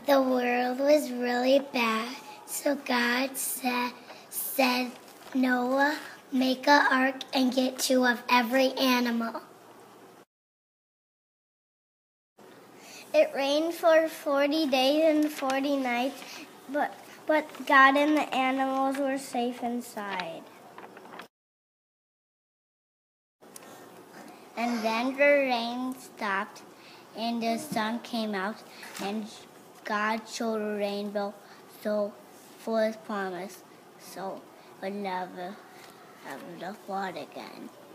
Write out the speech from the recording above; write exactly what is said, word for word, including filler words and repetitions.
the world was really bad, so God said, said Noah, make an ark and get two of every animal. It rained for forty days and forty nights, but, but God and the animals were safe inside. And then the rain stopped, and the sun came out, and God showed a rainbow, so for His promise, so we'll never have the flood again.